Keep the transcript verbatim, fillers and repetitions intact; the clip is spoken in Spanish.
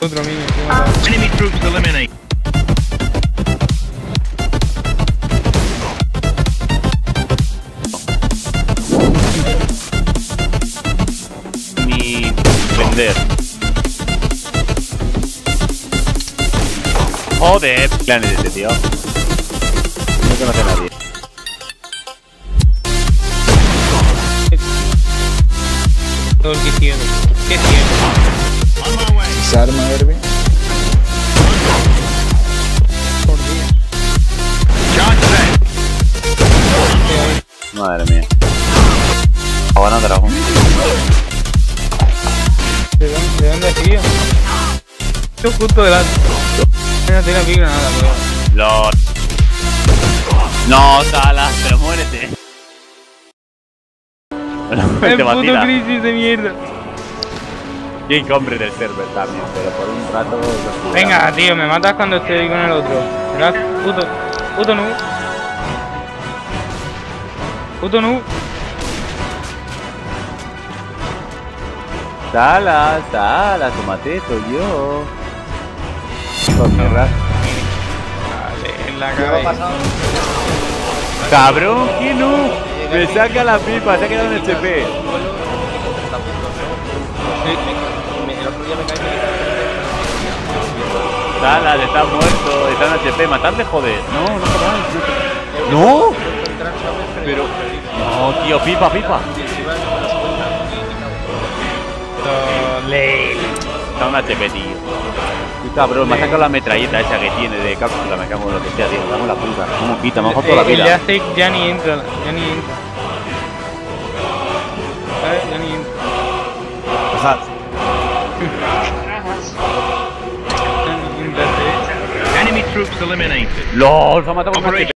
Otro mío. Enemy troops eliminate. Mi vender. Joder, planes este tío. No conoce a nadie. Todo el que ciego. ¿Qué ciego? Desarma, Herbie. Por Dios. Madre mía. Ahora dragón. ¿De dónde, de dónde has ido? Estoy justo delante. No tiene aquí granada, cuidado. Lord. No, Salas, pero muérete. El Te va a puto tirar. crisis de mierda. Jake hombre del server también, pero por un rato... Pues, Venga, tío, me matas cuando estoy con el otro. ¿Verdad? Puto. Puto nu. Puto nu. Salas, Salas, tomate, soy yo. Con mierda. Vale, en la cabeza. Cabrón, ¿qué no? Me saca la pipa, se ha quedado en el H P. Salas, está muerto, está en H P, matadle, joder. No, no jodáis. No. Pero... No, tío, pipa, pipa. Ley. Está en H P, tío. Qué cabrón, me ha sacado la metralleta esa que tiene de cápsula, me cago en lo que sea, tío. Me cago en la puta. Como quita, me ha jodido la El vida. Jacek ya ni entra, ya ni entra. ¿Sabes? Ya ni entra. Ajá. Ya ni entra. Enemy troops eliminated. LOL, se ha matado con una